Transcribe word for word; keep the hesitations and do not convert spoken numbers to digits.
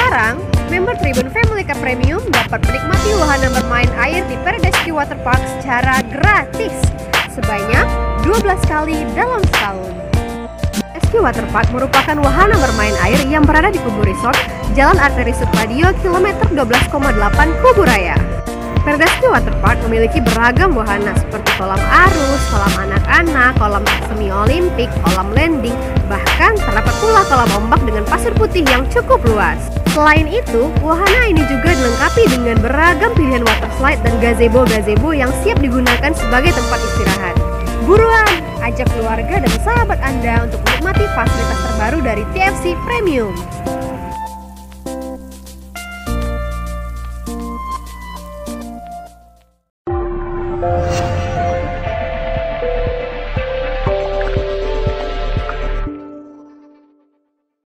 Sekarang, member Tribun Family Cup Premium dapat menikmati wahana bermain air di Paradise Ski Waterpark secara gratis sebanyak dua belas kali dalam setahun. Ski Waterpark merupakan wahana bermain air yang berada di Kubu Resort, Jalan Arteri Supadio, kilometer dua belas koma delapan Kubu Raya. Paradise Ski Waterpark memiliki beragam wahana seperti kolam arus, kolam anak-anak, kolam semi olimpik, kolam landing, bahkan terdapat pula kolam ombak dengan pasir putih yang cukup luas. Selain itu, wahana ini juga dilengkapi dengan beragam pilihan water slide dan gazebo-gazebo yang siap digunakan sebagai tempat istirahat. Buruan, ajak keluarga dan sahabat Anda untuk menikmati fasilitas terbaru dari T F C Premium. Thank you.